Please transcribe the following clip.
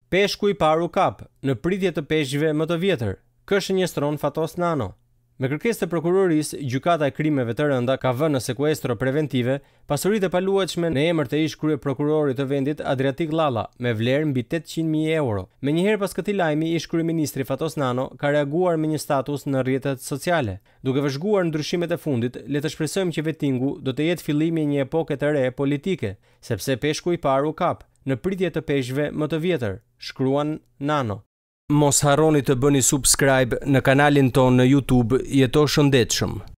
Peshku i parë u kap në pritje të peshqve më të vjetër. Kësh njëstron Fatos Nano. Me kërkesë të prokurorisë, gjykata e krimeve të rënda ka vënë në sekuestro preventive pasuritë e paluajtshme në emër të ish kryeprokurorit të vendit Adriatik Llalla me vlerë mbi 800.000 euro. Menjëherë pas këtij lajmi, ish kryeministri Fatos Nano ka reaguar me një status në rrjetet sociale. Duke vëzhguar ndryshimet e fundit, le të shpresojmë që vettingu do të jetë fillimi i një epoke të re politike, sepse peshku i parë u kap në pritje të peshqve më të vjetër, shkruan Nano. Mos harroni të bëni subscribe në kanalin ton në YouTube Jeto Shëndetshëm.